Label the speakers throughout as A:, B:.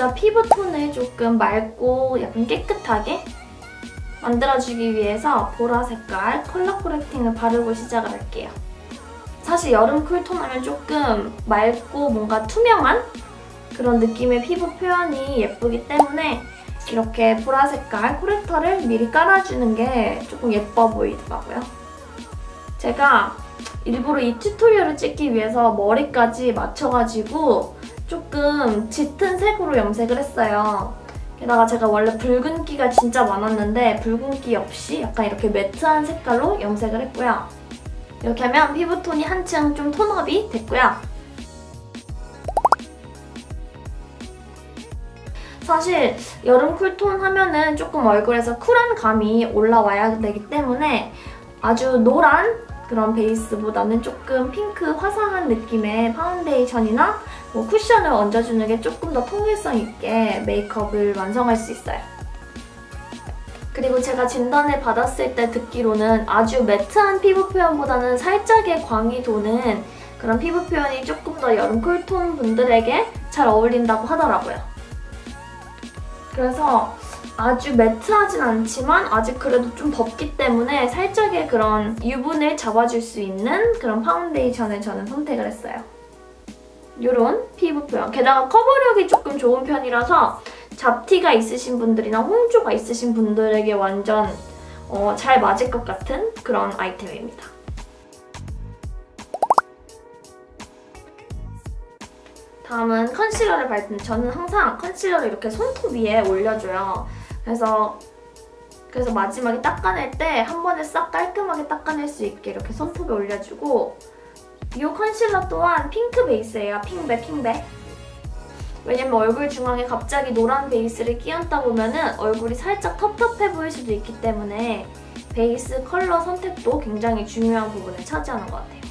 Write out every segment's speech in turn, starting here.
A: 제가 피부톤을 조금 맑고 약간 깨끗하게 만들어주기 위해서 보라 색깔 컬러 코렉팅을 바르고 시작을 할게요. 사실 여름 쿨톤 하면 조금 맑고 뭔가 투명한 그런 느낌의 피부 표현이 예쁘기 때문에 이렇게 보라 색깔 코렉터를 미리 깔아주는 게 조금 예뻐 보이더라고요. 제가 일부러 이 튜토리얼을 찍기 위해서 머리까지 맞춰가지고 조금 짙은 색으로 염색을 했어요. 게다가 제가 원래 붉은기가 진짜 많았는데 붉은기 없이 약간 이렇게 매트한 색깔로 염색을 했고요. 이렇게 하면 피부톤이 한층 좀 톤업이 됐고요. 사실 여름 쿨톤 하면은 조금 얼굴에서 쿨한 감이 올라와야 되기 때문에 아주 노란 그런 베이스보다는 조금 핑크 화사한 느낌의 파운데이션이나 뭐 쿠션을 얹어주는 게 조금 더 통일성 있게 메이크업을 완성할 수 있어요. 그리고 제가 진단을 받았을 때 듣기로는 아주 매트한 피부 표현보다는 살짝의 광이 도는 그런 피부 표현이 조금 더 여름 쿨톤 분들에게 잘 어울린다고 하더라고요. 그래서 아주 매트하진 않지만 아직 그래도 좀 덥기 때문에 살짝의 그런 유분을 잡아줄 수 있는 그런 파운데이션을 저는 선택을 했어요. 이런 피부 표현. 게다가 커버력이 조금 좋은 편이라서 잡티가 있으신 분들이나 홍조가 있으신 분들에게 완전 잘 맞을 것 같은 그런 아이템입니다. 다음은 컨실러를 바를 텐데 저는 항상 컨실러를 이렇게 손톱 위에 올려줘요. 그래서 마지막에 닦아낼 때 한 번에 싹 깔끔하게 닦아낼 수 있게 이렇게 손톱에 올려주고 이 컨실러 또한 핑크 베이스예요. 핑백. 왜냐면 얼굴 중앙에 갑자기 노란 베이스를 끼얹다 보면은 얼굴이 살짝 텁텁해 보일 수도 있기 때문에 베이스 컬러 선택도 굉장히 중요한 부분을 차지하는 것 같아요.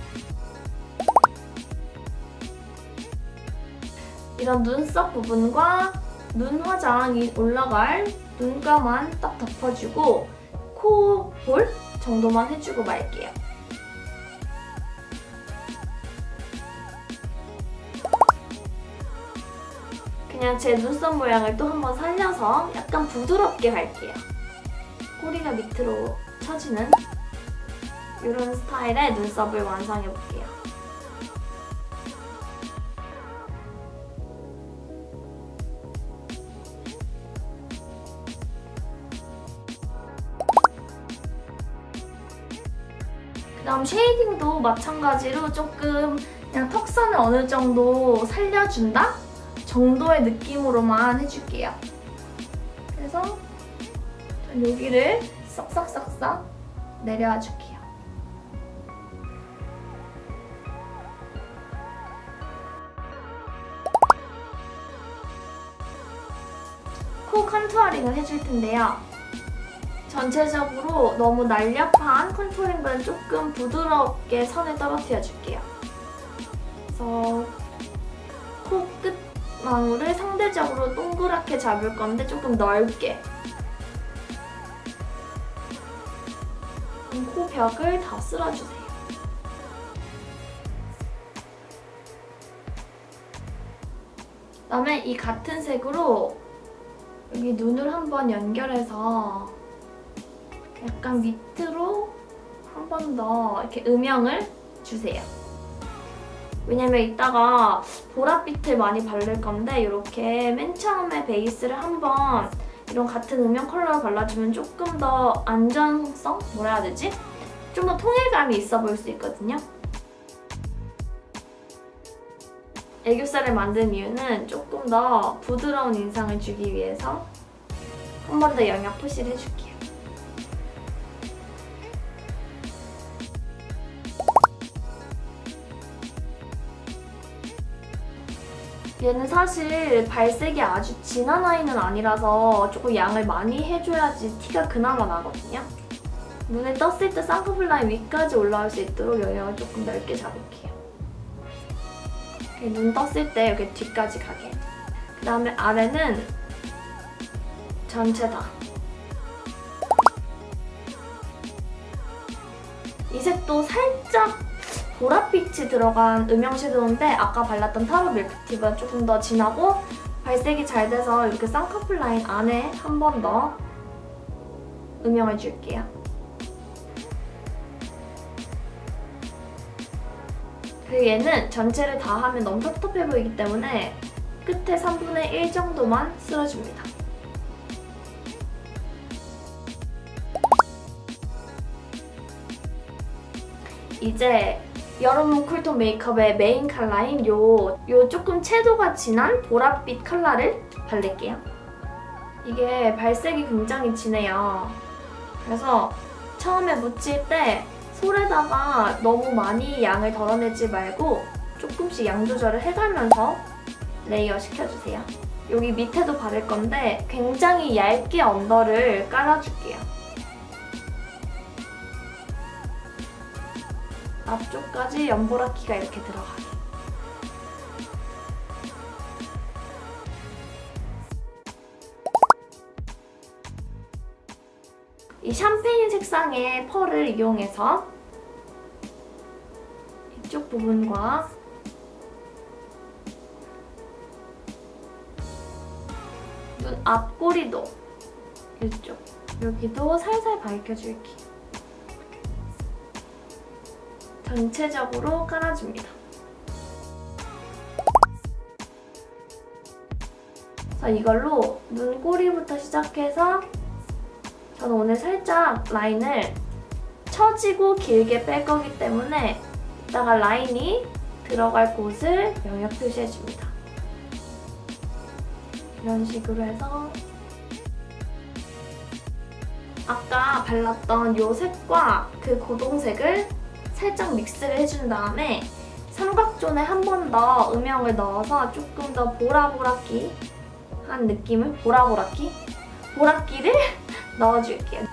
A: 이런 눈썹 부분과 눈 화장이 올라갈 눈가만 딱 덮어주고 코 볼 정도만 해주고 말게요. 그냥 제 눈썹 모양을 또 한번 살려서 약간 부드럽게 갈게요. 꼬리가 밑으로 처지는 이런 스타일의 눈썹을 완성해볼게요. 그다음 쉐이딩도 마찬가지로 조금 그냥 턱선을 어느 정도 살려준다? 정도의 느낌으로만 해줄게요. 그래서 전 여기를 싹싹싹싹 내려와 줄게요. 코 컨투어링을 해줄 텐데요. 전체적으로 너무 날렵한 컨투어링보다는 조금 부드럽게 선을 떨어뜨려 줄게요. 그래서 코끝 망울을 상대적으로 동그랗게 잡을 건데 조금 넓게 코 벽을 다 쓸어주세요. 그다음에 이 같은 색으로 여기 눈을 한번 연결해서 약간 밑으로 한 번 더 이렇게 음영을 주세요. 왜냐면 이따가 보랏빛을 많이 바를 건데 이렇게 맨 처음에 베이스를 한번 이런 같은 음영 컬러를 발라주면 조금 더 안전성? 뭐라 해야 되지? 좀 더 통일감이 있어 보일 수 있거든요. 애교살을 만든 이유는 조금 더 부드러운 인상을 주기 위해서 한 번 더 영역 푸시를 해줄게요. 얘는 사실 발색이 아주 진한 아이는 아니라서 조금 양을 많이 해줘야지 티가 그나마 나거든요. 눈에 떴을 때 쌍꺼풀 라인 위까지 올라올 수 있도록 영역을 조금 넓게 잡을게요. 눈 떴을 때 여기 뒤까지 가게. 그 다음에 아래는 전체 다. 이 색도 살짝 보랏빛이 들어간 음영 섀도우인데 아까 발랐던 타로 밀크티보다 조금 더 진하고 발색이 잘 돼서 이렇게 쌍꺼풀 라인 안에 한 번 더 음영을 줄게요. 그리고 얘는 전체를 다 하면 너무 텁텁해 보이기 때문에 끝에 3분의 1 정도만 쓸어줍니다. 이제 여름 쿨톤 메이크업의 메인 컬러인 요 조금 채도가 진한 보랏빛 컬러를 바를게요. 이게 발색이 굉장히 진해요. 그래서 처음에 묻힐 때 솔에다가 너무 많이 양을 덜어내지 말고 조금씩 양 조절을 해가면서 레이어 시켜주세요. 여기 밑에도 바를 건데 굉장히 얇게 언더를 깔아줄게요. 앞쪽까지 연보라키가 이렇게 들어가게. 이 샴페인 색상의 펄을 이용해서 이쪽 부분과 눈 앞꼬리도 이쪽 여기도 살살 밝혀줄게요. 전체적으로 깔아줍니다. 자, 이걸로 눈꼬리부터 시작해서 저는 오늘 살짝 라인을 처지고 길게 뺄 거기 때문에 이따가 라인이 들어갈 곳을 영역 표시해줍니다. 이런 식으로 해서 아까 발랐던 이 색과 그 고동색을 살짝 믹스를 해준 다음에 삼각존에 한 번 더 음영을 넣어서 조금 더 보라보라끼 한 느낌을 보라끼를 넣어줄게요.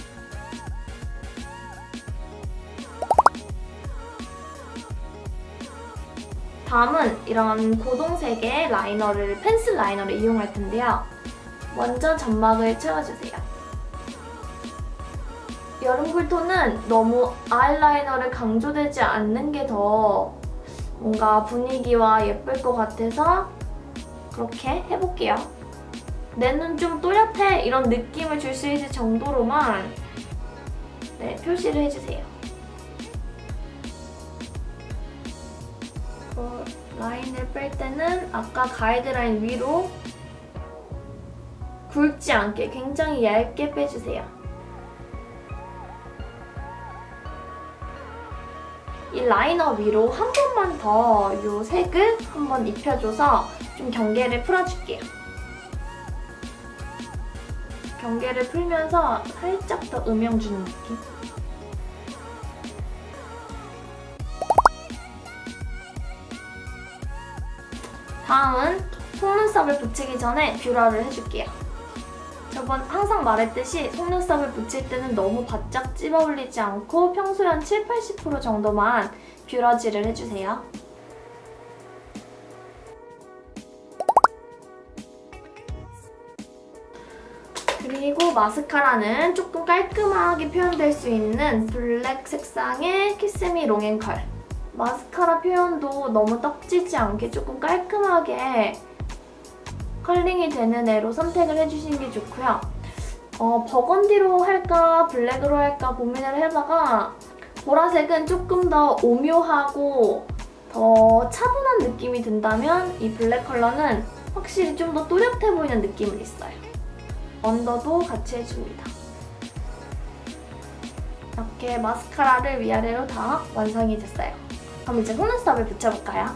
A: 다음은 이런 고동색의 라이너를, 펜슬 라이너를 이용할 텐데요. 먼저 점막을 채워주세요. 여름 쿨톤은 너무 아이라이너를 강조되지 않는 게 더 뭔가 분위기와 예쁠 것 같아서 그렇게 해볼게요. 내 눈 좀 또렷해 이런 느낌을 줄 수 있을 정도로만 표시를 해주세요. 라인을 뺄 때는 아까 가이드라인 위로 굵지 않게 굉장히 얇게 빼주세요. 이 라이너 위로 한 번만 더 이 색을 한번 입혀줘서 좀 경계를 풀어줄게요. 경계를 풀면서 살짝 더 음영 주는 느낌? 다음은 속눈썹을 붙이기 전에 뷰러를 해줄게요. 저번 항상 말했듯이 속눈썹을 붙일 때는 너무 바짝 찝어 올리지 않고 평소에 한 70~80% 정도만 뷰러질을 해주세요. 그리고 마스카라는 조금 깔끔하게 표현될 수 있는 블랙 색상의 키스미 롱앤컬. 마스카라 표현도 너무 떡지지 않게 조금 깔끔하게 컬링이 되는 애로 선택을 해주시는 게 좋고요. 버건디로 할까 블랙으로 할까 고민을 하다가 보라색은 조금 더 오묘하고 더 차분한 느낌이 든다면 이 블랙 컬러는 확실히 좀 더 또렷해 보이는 느낌은 있어요. 언더도 같이 해줍니다. 이렇게 마스카라를 위아래로 다 완성이 됐어요. 그럼 이제 속눈썹을 붙여볼까요?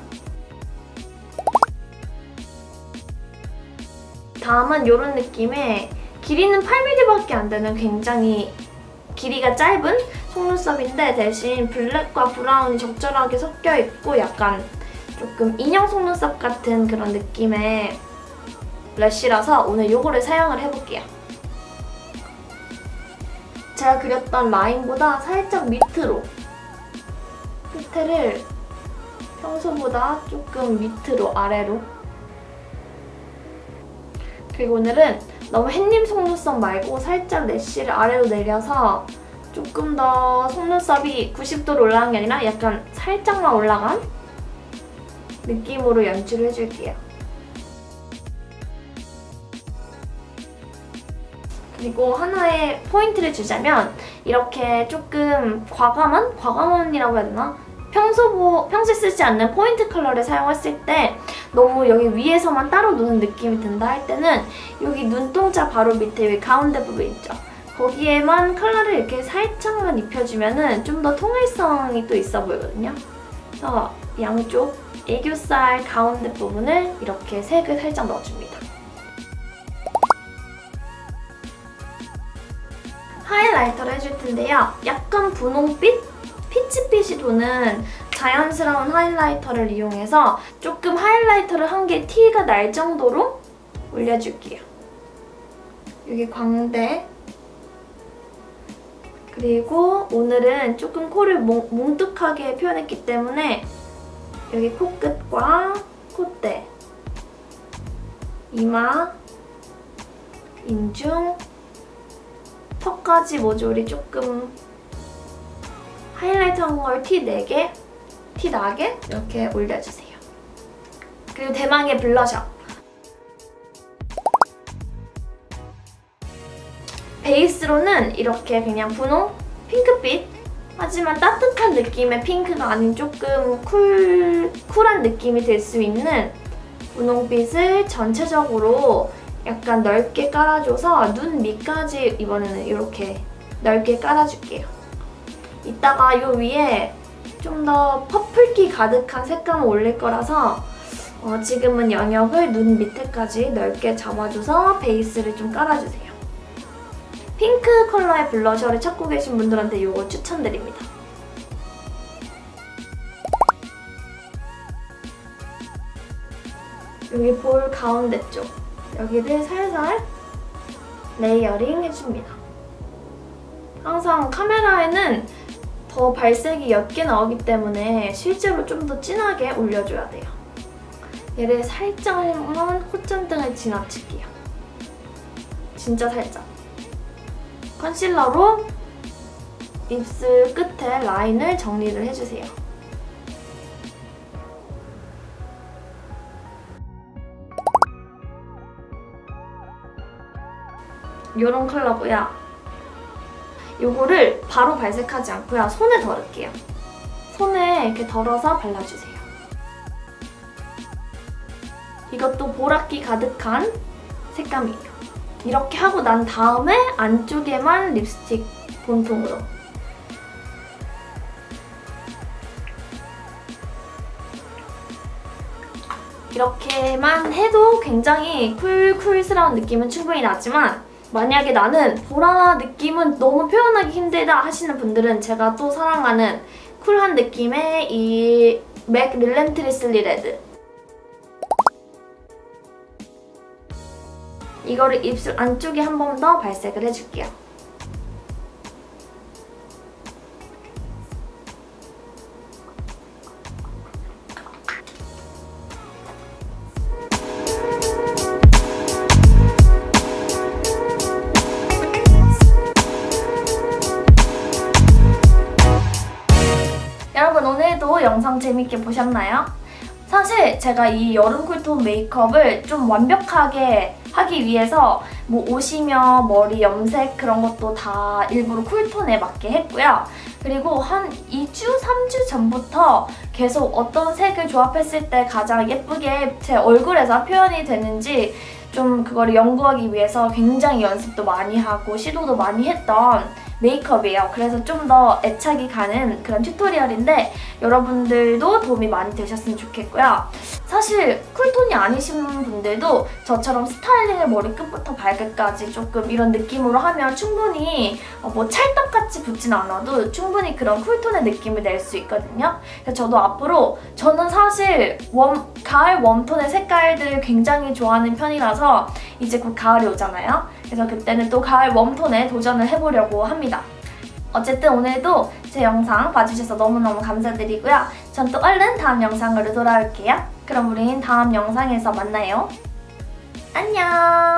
A: 다음은 이런 느낌의 길이는 8mm밖에 안 되는 굉장히 길이가 짧은 속눈썹인데 대신 블랙과 브라운이 적절하게 섞여있고 약간 조금 인형 속눈썹 같은 그런 느낌의 래쉬라서 오늘 이거를 사용을 해볼게요. 제가 그렸던 라인보다 살짝 밑으로 끝에를 평소보다 조금 밑으로 아래로 그리고 오늘은 너무 햇님 속눈썹 말고 살짝 래쉬를 아래로 내려서 조금 더 속눈썹이 90도로 올라간 게 아니라 약간 살짝만 올라간 느낌으로 연출을 해줄게요. 그리고 하나의 포인트를 주자면 이렇게 조금 과감한이라고 해야 되나? 평소에 쓰지 않는 포인트 컬러를 사용했을 때 너무 여기 위에서만 따로 노는 느낌이 든다 할 때는 여기 눈동자 바로 밑에 여기 가운데 부분 있죠? 거기에만 컬러를 이렇게 살짝만 입혀주면 좀 더 통일성이 또 있어 보이거든요. 그래서 양쪽 애교살 가운데 부분을 이렇게 색을 살짝 넣어줍니다. 하이라이터를 해줄 텐데요. 약간 분홍빛? 피치빛이 도는 자연스러운 하이라이터를 이용해서 조금 하이라이터를 한 개 티가 날 정도로 올려줄게요. 여기 광대. 그리고 오늘은 조금 코를 뭉툭하게 표현했기 때문에 여기 코끝과 콧대, 이마, 인중, 턱까지 모조리 조금 하이라이트 한 걸 티 나게 이렇게 올려주세요. 그리고 대망의 블러셔. 베이스로는 이렇게 그냥 분홍, 핑크빛 하지만 따뜻한 느낌의 핑크가 아닌 조금 쿨한 느낌이 될 수 있는 분홍빛을 전체적으로 약간 넓게 깔아줘서 눈 밑까지 이번에는 이렇게 넓게 깔아줄게요. 이따가 이 위에 좀 더 퍼플기 가득한 색감을 올릴 거라서 지금은 영역을 눈 밑에까지 넓게 잡아줘서 베이스를 좀 깔아주세요. 핑크 컬러의 블러셔를 찾고 계신 분들한테 이거 추천드립니다. 여기 볼 가운데 쪽 여기를 살살 레이어링 해줍니다. 항상 카메라에는 더 발색이 옅게 나오기 때문에 실제로 좀 더 진하게 올려줘야 돼요. 얘를 살짝만 콧잔등을 지나칠게요. 진짜 살짝. 컨실러로 입술 끝에 라인을 정리를 해주세요. 이런 컬러고요. 요거를 바로 발색하지 않고요. 손에 덜을게요. 손에 이렇게 덜어서 발라주세요. 이것도 보랏기 가득한 색감이에요. 이렇게 하고 난 다음에 안쪽에만 립스틱 본통으로. 이렇게만 해도 굉장히 쿨스러운 느낌은 충분히 나지만 만약에 나는 보라 느낌은 너무 표현하기 힘들다 하시는 분들은 제가 또 사랑하는 쿨한 느낌의 이 맥 릴렌트리슬리 레드 이거를 입술 안쪽에 한 번 더 발색을 해줄게요. 여러분 오늘도 영상 재밌게 보셨나요? 사실 제가 이 여름 쿨톤 메이크업을 좀 완벽하게 하기 위해서 뭐 옷이며 머리 염색 그런 것도 다 일부러 쿨톤에 맞게 했고요. 그리고 한 2주, 3주 전부터 계속 어떤 색을 조합했을 때 가장 예쁘게 제 얼굴에서 표현이 되는지 좀 그거를 연구하기 위해서 굉장히 연습도 많이 하고 시도도 많이 했던 메이크업이에요. 그래서 좀 더 애착이 가는 그런 튜토리얼인데 여러분들도 도움이 많이 되셨으면 좋겠고요. 사실 쿨톤이 아니신 분들도 저처럼 스타일링을 머리끝부터 발끝까지 조금 이런 느낌으로 하면 충분히 뭐 찰떡같이 붙진 않아도 충분히 그런 쿨톤의 느낌을 낼 수 있거든요. 그래서 저도 앞으로 저는 사실 가을 웜톤의 색깔들을 굉장히 좋아하는 편이라서 이제 곧 가을이 오잖아요. 그래서 그때는 또 가을 웜톤에 도전을 해보려고 합니다. 어쨌든 오늘도 제 영상 봐주셔서 너무너무 감사드리고요. 전 또 얼른 다음 영상으로 돌아올게요. 그럼 우린 다음 영상에서 만나요. 안녕!